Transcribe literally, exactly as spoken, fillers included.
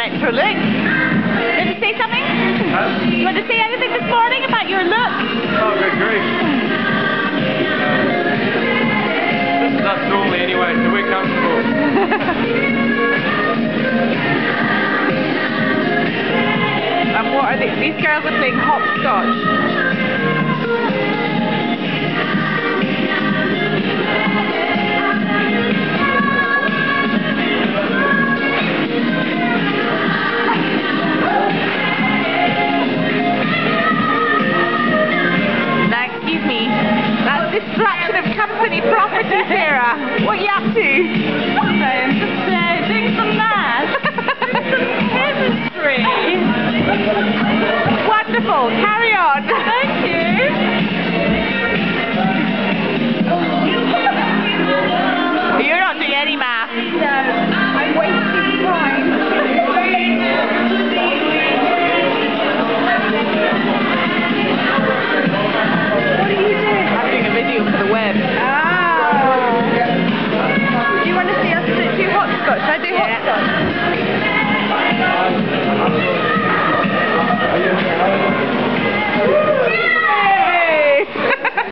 retro look. You want to say something? Huh? You want to say anything this morning about your look? Oh, good grief. This is us normally anyway, so we're comfortable. And what are they? These girls are playing hopscotch. Destruction of company property, Sarah. What are you up to? I'm just uh, doing some math. Some chemistry. Wonderful. Carry on.